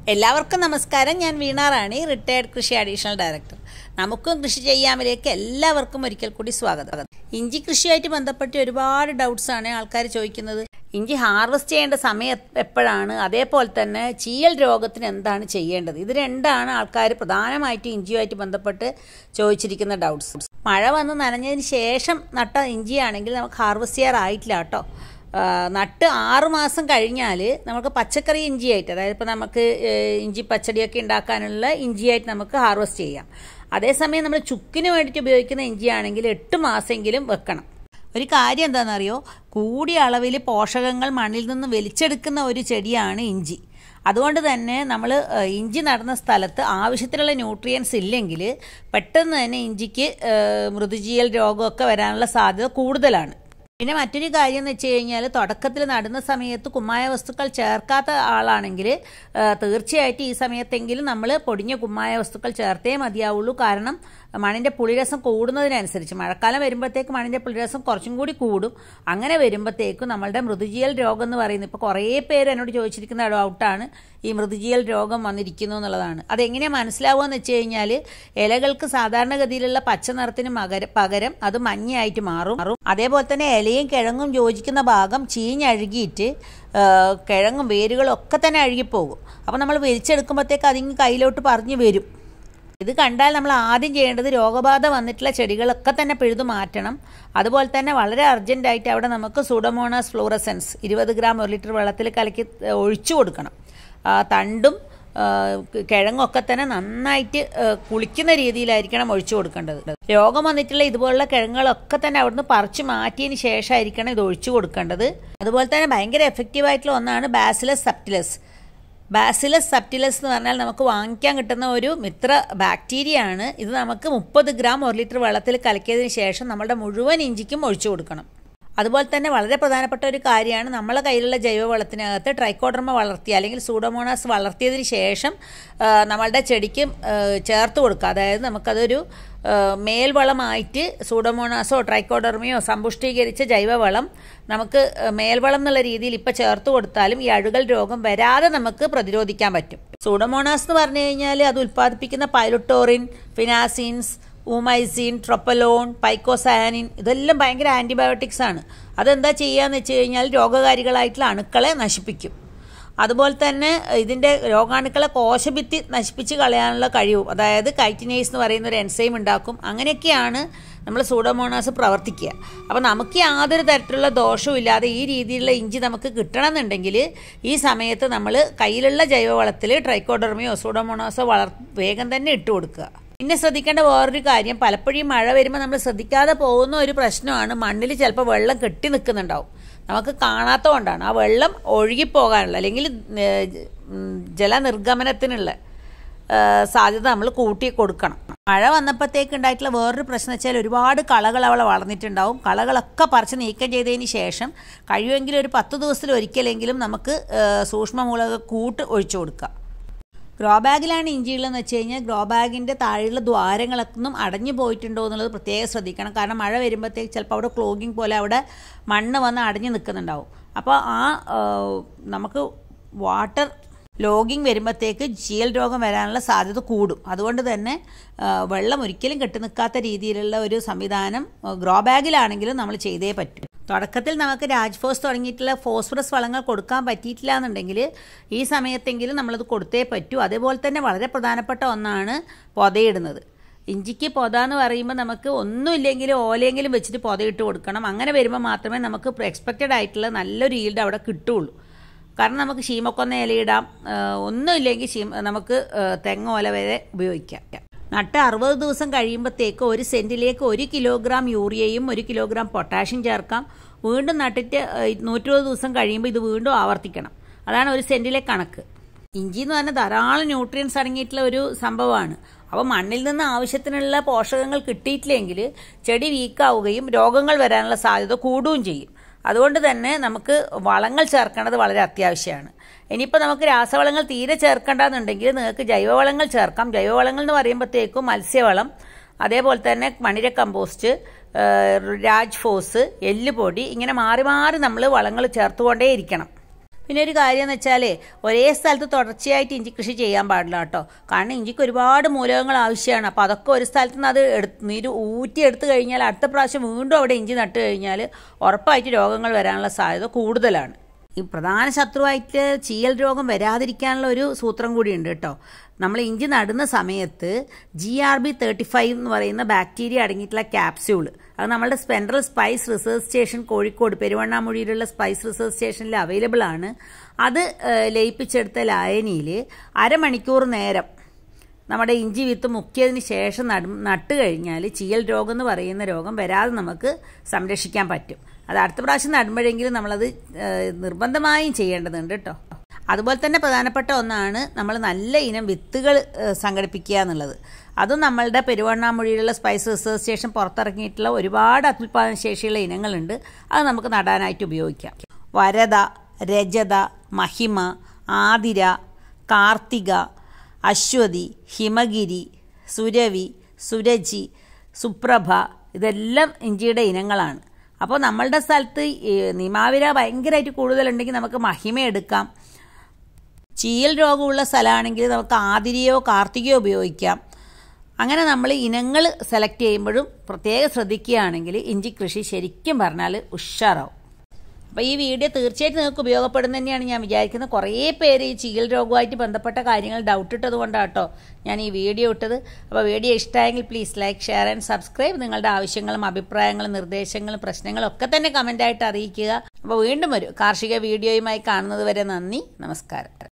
എല്ലാവർക്കും നമസ്കാരം. ഞാൻ വീണ റാണി, റിട്ടയർഡ് കൃഷി അഡീഷണൽ ഡയറക്ടർ. നമുക്കും കൃഷി ചെയ്യാമിലേക്ക് എല്ലാവർക്കും ഒരിക്കൽ കൂടി സ്വാഗതം. ഇഞ്ചി കൃഷിയായിട്ട് ബന്ധപ്പെട്ട് ഒരുപാട് ഡൗട്ട്സാണ് ആൾക്കാർ ചോദിക്കുന്നത്. ഇഞ്ചി ഹാർവെസ്റ്റ് ചെയ്യേണ്ട സമയം എപ്പോഴാണ്, അതേപോലെ തന്നെ ചീയൽ രോഗത്തിന് എന്താണ് ചെയ്യേണ്ടത്, ഇത് രണ്ടാണ് ആൾക്കാർ പ്രധാനമായിട്ട് ഇഞ്ചിയുമായിട്ട് ബന്ധപ്പെട്ട് ചോദിച്ചിരിക്കുന്ന ഡൗട്ട്സ്. മഴ വന്ന് നനഞ്ഞതിന് ശേഷം നട്ട ഇഞ്ചിയാണെങ്കിൽ നമുക്ക് ഹാർവെസ്റ്റ് ചെയ്യാറായിട്ടില്ല കേട്ടോ. നട്ട് 6 മാസം കഴിഞ്ഞാൽ നമുക്ക് പച്ചക്കറി ഇഞ്ചിയായിട്ട്, അതായത് ഇപ്പോൾ നമുക്ക് ഇഞ്ചി പച്ചടിയൊക്കെ ഉണ്ടാക്കാനുള്ള ഇഞ്ചിയായിട്ട് നമുക്ക് ഹാർവെസ്റ്റ് ചെയ്യാം. അതേസമയം നമ്മൾ ചുക്കിന് വേണ്ടിയിട്ട് ഉപയോഗിക്കുന്ന ഇഞ്ചിയാണെങ്കിൽ 8 മാസമെങ്കിലും വെക്കണം. ഒരു കാര്യം എന്താണെന്നറിയോ, കൂടിയ അളവിൽ പോഷകങ്ങൾ മണ്ണിൽ നിന്ന് വലിച്ചെടുക്കുന്ന ഒരു ചെടിയാണ് ഇഞ്ചി. അതുകൊണ്ട് തന്നെ നമ്മൾ ഇഞ്ചി നടുന്ന സ്ഥലത്ത് ആവശ്യത്തിനുള്ള ന്യൂട്രിയൻസ് ഇല്ലെങ്കിൽ പെട്ടെന്ന് തന്നെ ഇഞ്ചിക്ക് മൃദുജീയൽ രോഗമൊക്കെ വരാനുള്ള സാധ്യത കൂടുതലാണ്. പിന്നെ മറ്റൊരു കാര്യം എന്ന് വെച്ച് കഴിഞ്ഞാൽ, തുടക്കത്തിൽ നടുന്ന സമയത്ത് കുമ്മായ വസ്തുക്കൾ ചേർക്കാത്ത ആളാണെങ്കിൽ തീർച്ചയായിട്ടും ഈ സമയത്തെങ്കിലും നമ്മൾ പൊടിഞ്ഞ കുമ്മായ വസ്തുക്കൾ ചേർത്തേ മതിയാവുള്ളൂ. കാരണം മണ്ണിൻ്റെ പുളിരസം കൂടുന്നതിനനുസരിച്ച് മഴക്കാലം വരുമ്പോഴത്തേക്ക് മണ്ണിൻ്റെ പുളിരസം കുറച്ചും കൂടി കൂടും. അങ്ങനെ വരുമ്പോഴത്തേക്കും നമ്മളുടെ മൃദുജീയൽ രോഗം എന്ന് പറയുന്നത്, ഇപ്പോൾ കുറേ പേര് എന്നോട് ചോദിച്ചിരിക്കുന്ന ഡൗട്ടാണ് ഈ മൃദുജീയൽ രോഗം വന്നിരിക്കുന്നു എന്നുള്ളതാണ്. അതെങ്ങനെയാണ് മനസ്സിലാവുകയെന്ന് വെച്ച് കഴിഞ്ഞാൽ, ഇലകൾക്ക് സാധാരണഗതിയിലുള്ള പച്ച നിറത്തിന് പകരം അത് മഞ്ഞയായിട്ട് മാറും. അതേപോലെ തന്നെ ഇലയും കിഴങ്ങും യോജിക്കുന്ന ഭാഗം ചീഞ്ഞഴുകിയിട്ട് കിഴങ്ങും വേരുകളും ഒക്കെ തന്നെ അഴുകിപ്പോകും. അപ്പോൾ നമ്മൾ വലിച്ചെടുക്കുമ്പോഴത്തേക്ക് അതിങ്ങ് കയ്യിലോട്ട് പറഞ്ഞു വരും. ഇത് കണ്ടാൽ നമ്മൾ ആദ്യം ചെയ്യേണ്ടത് രോഗബാധ വന്നിട്ടുള്ള ചെടികളൊക്കെ തന്നെ പിഴുതു മാറ്റണം. അതുപോലെ തന്നെ വളരെ അർജൻറ്റായിട്ട് അവിടെ നമുക്ക് സൂഡോമോണാസ് ഫ്ലൂറസെൻസ് 20 ഗ്രാം 1 ലിറ്റർ വെള്ളത്തിൽ കലക്കി ഒഴിച്ചു കൊടുക്കണം. തണ്ടും കിഴങ്ങൊക്കെ തന്നെ നന്നായിട്ട് കുളിക്കുന്ന രീതിയിലായിരിക്കണം ഒഴിച്ചു കൊടുക്കേണ്ടത്. രോഗം വന്നിട്ടുള്ള ഇതുപോലുള്ള കിഴങ്ങുകളൊക്കെ തന്നെ അവിടുന്ന് പറിച്ചു മാറ്റിയതിന് ശേഷമായിരിക്കണം ഇത് ഒഴിച്ചു കൊടുക്കേണ്ടത്. അതുപോലെ തന്നെ ഭയങ്കര എഫക്റ്റീവായിട്ടുള്ള ഒന്നാണ് ബാസിലസ് സബ്റ്റിലസ്. ബാസിലസ് സബ്റ്റിലസ് എന്ന് പറഞ്ഞാൽ നമുക്ക് വാങ്ങിക്കാൻ കിട്ടുന്ന ഒരു മിത്ര ബാക്ടീരിയ ആണ്. ഇത് നമുക്ക് 30 ഗ്രാം 1 ലിറ്റർ വെള്ളത്തിൽ കലക്കിയതിന് ശേഷം നമ്മുടെ മുഴുവൻ ഇഞ്ചിക്കും ഒഴിച്ചു കൊടുക്കണം. അതുപോലെ തന്നെ വളരെ പ്രധാനപ്പെട്ട ഒരു കാര്യമാണ്, നമ്മളെ കയ്യിലുള്ള ജൈവവളത്തിനകത്ത് ട്രൈക്കോഡർമ വളർത്തിയ അല്ലെങ്കിൽ സൂഡോമോണാസ് വളർത്തിയതിന് ശേഷം നമ്മളുടെ ചെടിക്ക് ചേർത്ത് കൊടുക്കുക. അതായത് നമുക്കതൊരു മേൽവളമായിട്ട് സൂഡോമോണാസോ ട്രൈക്കോഡർമയോ സമ്പുഷ്ടീകരിച്ച ജൈവവളം നമുക്ക് മേൽവളം എന്നുള്ള രീതിയിൽ ഇപ്പോൾ ചേർത്ത് കൊടുത്താലും ഈ അഴുകൽ രോഗം വരാതെ നമുക്ക് പ്രതിരോധിക്കാൻ പറ്റും. സൂഡോമോണാസ് എന്ന് പറഞ്ഞു കഴിഞ്ഞാൽ അത് ഉൽപ്പാദിപ്പിക്കുന്ന പൈലോട്ടോറിൻ, ഫിനാസിൻസ്, ഊമൈസിൻ, ട്രോപ്പലോൺ, പൈക്കോസയാനിൻ ഇതെല്ലാം ഭയങ്കര ആൻറ്റിബയോട്ടിക്സ് ആണ്. അതെന്താ ചെയ്യുകയെന്ന് വെച്ച് കഴിഞ്ഞാൽ രോഗകാരികളായിട്ടുള്ള അണുക്കളെ നശിപ്പിക്കും. അതുപോലെ തന്നെ ഇതിൻ്റെ രോഗാണുക്കളെ കോശഭിത്തി നശിപ്പിച്ച് കളയാനുള്ള കഴിവും, അതായത് കൈറ്റിനേസ് എന്ന് പറയുന്ന ഒരു എൻസൈം ഉണ്ടാക്കും. അങ്ങനെയൊക്കെയാണ് നമ്മൾ സൂഡോമോണാസ് പ്രവർത്തിക്കുക. അപ്പോൾ നമുക്ക് യാതൊരു തരത്തിലുള്ള ദോഷവും ഇല്ലാതെ ഈ രീതിയിലുള്ള ഇഞ്ചി നമുക്ക് കിട്ടണമെന്നുണ്ടെങ്കിൽ ഈ സമയത്ത് നമ്മൾ കയ്യിലുള്ള ജൈവവളത്തിൽ ട്രൈക്കോഡർമയോ സൂഡോമോണാസോ വേഗം തന്നെ ഇട്ട് കൊടുക്കുക. പിന്നെ ശ്രദ്ധിക്കേണ്ട വേറൊരു കാര്യം, പലപ്പോഴും മഴ വരുമ്പോൾ നമ്മൾ ശ്രദ്ധിക്കാതെ പോകുന്ന ഒരു പ്രശ്നമാണ്, മണ്ണിൽ ചിലപ്പോൾ വെള്ളം കെട്ടി നിൽക്കുന്നുണ്ടാവും. നമുക്ക് കാണാത്ത കൊണ്ടാണ്. ആ വെള്ളം ഒഴുകിപ്പോകാനുള്ള അല്ലെങ്കിൽ ജലനിർഗമനത്തിനുള്ള സാധ്യത നമ്മൾ കൂട്ടി കൊടുക്കണം. മഴ വന്നപ്പോഴത്തേക്ക് ഉണ്ടായിട്ടുള്ള വേറൊരു പ്രശ്നം വെച്ചാൽ, ഒരുപാട് കളകൾ അവിടെ വളർന്നിട്ടുണ്ടാവും. കളകളൊക്കെ പറിച്ച് നീക്കം ചെയ്തതിന് ശേഷം കഴിയുമെങ്കിൽ ഒരു 10 ദിവസത്തിൽ ഒരിക്കലെങ്കിലും നമുക്ക് സൂക്ഷ്മമൂലക കൂട്ട് ഒഴിച്ചു കൊടുക്കുക. ഗ്രോ ബാഗിലാണ് ഇഞ്ചിയുള്ളതെന്ന് വെച്ച് കഴിഞ്ഞാൽ ഗ്രോ ബാഗിൻ്റെ താഴെയുള്ള ദ്വാരങ്ങളൊന്നും അടഞ്ഞു പോയിട്ടുണ്ടോ എന്നുള്ളത് പ്രത്യേകം ശ്രദ്ധിക്കണം. കാരണം മഴ വരുമ്പോഴത്തേക്ക് ചിലപ്പോൾ അവിടെ ക്ലോഗിങ് പോലെ അവിടെ മണ്ണ് വന്ന് അടഞ്ഞു നിൽക്കുന്നുണ്ടാവും. അപ്പോൾ നമുക്ക് വാട്ടർ ലോഗിങ് വരുമ്പോഴത്തേക്ക് ചീയൽ രോഗം വരാനുള്ള സാധ്യത കൂടും. അതുകൊണ്ട് തന്നെ വെള്ളം ഒരിക്കലും കെട്ടി നിൽക്കാത്ത രീതിയിലുള്ള ഒരു സംവിധാനം ഗ്രോ ബാഗിലാണെങ്കിലും നമ്മൾ ചെയ്തേ പറ്റും. തുടക്കത്തിൽ നമുക്ക് രാജ്ഫോസ് തുടങ്ങിയിട്ടുള്ള ഫോസ്ഫറസ് വളങ്ങൾ കൊടുക്കാൻ പറ്റിയിട്ടില്ല എന്നുണ്ടെങ്കിൽ ഈ സമയത്തെങ്കിലും നമ്മളത് കൊടുത്തേ പറ്റൂ. അതേപോലെ തന്നെ വളരെ പ്രധാനപ്പെട്ട ഒന്നാണ് പൊതയിടുന്നത്. ഇഞ്ചിക്ക് പൊത എന്ന് പറയുമ്പോൾ നമുക്ക് ഒന്നുമില്ലെങ്കിലും ഓലയെങ്കിലും വെച്ചിട്ട് പൊതയിട്ട് കൊടുക്കണം. അങ്ങനെ വരുമ്പോൾ മാത്രമേ നമുക്ക് എക്സ്പെക്റ്റഡ് ആയിട്ടുള്ള നല്ലൊരു ഈൽഡ് അവിടെ കിട്ടുള്ളൂ. കാരണം നമുക്ക് ശീമക്കൊന്ന ഇലയിടാം, ഒന്നുമില്ലെങ്കിൽ നമുക്ക് തെങ്ങോല വരെ ഉപയോഗിക്കാം. നട്ട് 60 ദിവസം കഴിയുമ്പോഴത്തേക്ക് 1 സെൻറ്റിലേക്ക് 1 കിലോഗ്രാം യൂറിയയും 1 കിലോഗ്രാം പൊട്ടാഷ്യം ചേർക്കാം. വീണ്ടും നട്ടിട്ട് 120 ദിവസം കഴിയുമ്പോൾ ഇത് വീണ്ടും ആവർത്തിക്കണം. അതാണ് 1 സെൻറ്റിലെ കണക്ക്. ഇഞ്ചി എന്ന് പറഞ്ഞാൽ ധാരാളം ന്യൂട്രിയൻസ് അടങ്ങിയിട്ടുള്ള ഒരു സംഭവമാണ്. അപ്പോൾ മണ്ണിൽ നിന്ന് ആവശ്യത്തിനുള്ള പോഷകങ്ങൾ കിട്ടിയിട്ടില്ലെങ്കിൽ ചെടി വീക്കാവുകയും രോഗങ്ങൾ വരാനുള്ള സാധ്യത കൂടുകയും ചെയ്യും. അതുകൊണ്ട് തന്നെ നമുക്ക് വളങ്ങൾ ചേർക്കേണ്ടത് വളരെ അത്യാവശ്യമാണ്. ഇനിയിപ്പോൾ നമുക്ക് രാസവളങ്ങൾ തീരെ ചേർക്കേണ്ടതെന്നുണ്ടെങ്കിൽ നിങ്ങൾക്ക് ജൈവവളങ്ങൾ ചേർക്കാം. ജൈവവളങ്ങൾ എന്ന് പറയുമ്പോഴത്തേക്കും മത്സ്യവളം, അതേപോലെ തന്നെ മണിര കമ്പോസ്റ്റ്, രാജ്ഫോസ്, എല്ലുപൊടി, ഇങ്ങനെ മാറി മാറി നമ്മൾ വളങ്ങൾ ചേർത്തുകൊണ്ടേ ഇരിക്കണം. പിന്നെ ഒരു കാര്യം എന്ന് വെച്ചാൽ ഒരേ സ്ഥലത്ത് തുടർച്ചയായിട്ട് ഇഞ്ചി കൃഷി ചെയ്യാൻ പാടില്ല കേട്ടോ. കാരണം ഇഞ്ചിക്ക് ഒരുപാട് മൂലകങ്ങൾ ആവശ്യമാണ്. അപ്പോൾ അതൊക്കെ ഒരു സ്ഥലത്ത് നിന്ന് അത് നീര് ഊറ്റിയെടുത്ത് കഴിഞ്ഞാൽ അടുത്ത പ്രാവശ്യം വീണ്ടും അവിടെ ഇഞ്ചി നട്ട് കഴിഞ്ഞാൽ ഉറപ്പായിട്ട് രോഗങ്ങൾ വരാനുള്ള സാധ്യത കൂടുതലാണ്. ഈ പ്രധാന ശത്രുവായിട്ട് ചീയൽ രോഗം വരാതിരിക്കാനുള്ള ഒരു സൂത്രം കൂടിയുണ്ട് കേട്ടോ. നമ്മൾ ഇഞ്ചി നടുന്ന സമയത്ത് GRB35 എന്ന് പറയുന്ന ബാക്ടീരിയ അടങ്ങിയിട്ടുള്ള ക്യാപ്സ്യൂൾ, അത് നമ്മളുടെ central spice research station Kozhikode പെരുവണ്ണാമൊഴിയിലുള്ള സ്പൈസ് റിസർച്ച് സ്റ്റേഷനിൽ അവൈലബിൾ ആണ്. അത് ലയിപ്പിച്ചെടുത്ത ലായനിയിൽ അരമണിക്കൂർ നേരം നമ്മുടെ ഇഞ്ചി വിത്ത് മുക്കിയതിന് ശേഷം നട്ട് കഴിഞ്ഞാൽ ചീയൽ രോഗം എന്ന് പറയുന്ന രോഗം വരാതെ നമുക്ക് സംരക്ഷിക്കാൻ പറ്റും. അത് അടുത്ത പ്രാവശ്യം നടുമ്പോഴെങ്കിലും നമ്മളത് നിർബന്ധമായും ചെയ്യേണ്ടതുണ്ട് കേട്ടോ. അതുപോലെ തന്നെ പ്രധാനപ്പെട്ട ഒന്നാണ് നമ്മൾ നല്ല ഇനം വിത്തുകൾ സംഘടിപ്പിക്കുക എന്നുള്ളത്. അതും നമ്മളുടെ പെരുവണ്ണാമൊഴിയിലുള്ള സ്പൈസ് റിസർച്ച് സ്റ്റേഷൻ പുറത്തിറങ്ങിയിട്ടുള്ള ഒരുപാട് അത്യുൽപാദന ശേഷിയുള്ള ഇനങ്ങളുണ്ട്. അത് നമുക്ക് നടാനായിട്ട് ഉപയോഗിക്കാം. വരദ, രജത, മഹിമ, ആതിര, കാർത്തിക, അശ്വതി, ഹിമഗിരി, സുരവി, സുരജി, സുപ്രഭ, ഇതെല്ലാം ഇഞ്ചിയുടെ ഇനങ്ങളാണ്. അപ്പോൾ നമ്മളുടെ സ്ഥലത്ത് നിമാവിര ഭയങ്കരമായിട്ട് കൂടുതലുണ്ടെങ്കിൽ നമുക്ക് മഹിമ എടുക്കാം. ചീയൽ രോഗമുള്ള സ്ഥലമാണെങ്കിൽ നമുക്ക് ആതിരയോ കാർത്തികയോ ഉപയോഗിക്കാം. അങ്ങനെ നമ്മൾ ഇനങ്ങൾ സെലക്ട് ചെയ്യുമ്പോഴും പ്രത്യേകം ശ്രദ്ധിക്കുകയാണെങ്കിൽ ഇഞ്ചി കൃഷി ശരിക്കും പറഞ്ഞാൽ ഉഷാറാവും. അപ്പോൾ ഈ വീഡിയോ തീർച്ചയായിട്ടും നിങ്ങൾക്ക് ഉപയോഗപ്പെടുന്ന തന്നെയാണ് ഞാൻ വിചാരിക്കുന്നത്. കുറേ പേര് ഈ ചീയൽ രോഗവുമായിട്ട് ബന്ധപ്പെട്ട കാര്യങ്ങൾ ഡൗട്ട് ഇട്ടത് കൊണ്ടാണ് കേട്ടോ ഞാൻ ഈ വീഡിയോ ഇട്ടത്. അപ്പോൾ വീഡിയോ ഇഷ്ടമായെങ്കിൽ please like, share and subscribe. നിങ്ങളുടെ ആവശ്യങ്ങളും അഭിപ്രായങ്ങളും നിർദ്ദേശങ്ങളും പ്രശ്നങ്ങളും ഒക്കെ തന്നെ കമൻ്റായിട്ട് അറിയിക്കുക. അപ്പോൾ വീണ്ടും ഒരു കാർഷിക വീഡിയോയുമായി കാണുന്നത് വരെ നന്ദി, നമസ്കാരം.